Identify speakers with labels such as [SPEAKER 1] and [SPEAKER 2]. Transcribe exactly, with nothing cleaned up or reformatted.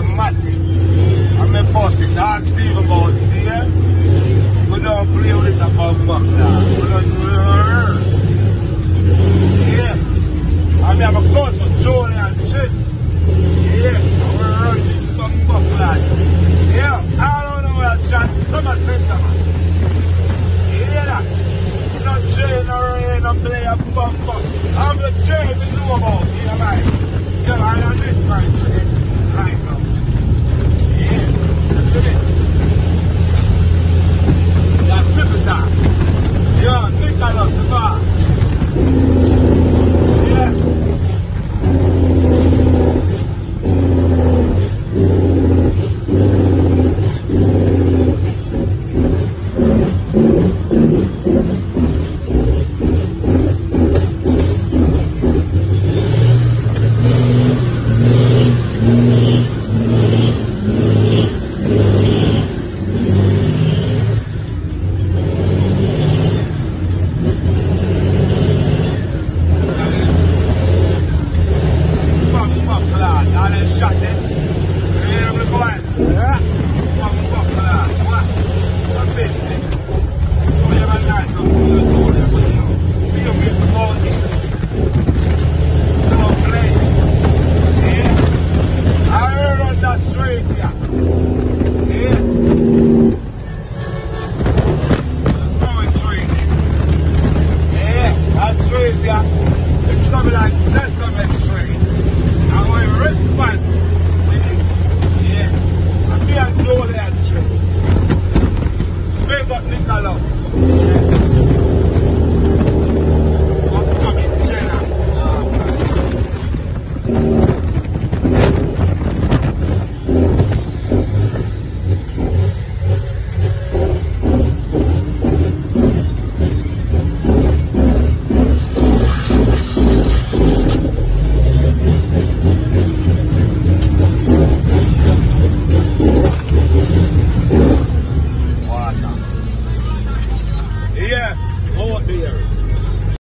[SPEAKER 1] Matic. And me bust it. Ask Steve about it, yeah? We don't play with it about fuck now. We don't do it. Yeah. I mean, I'm a cousin, Joey and shit. Yeah.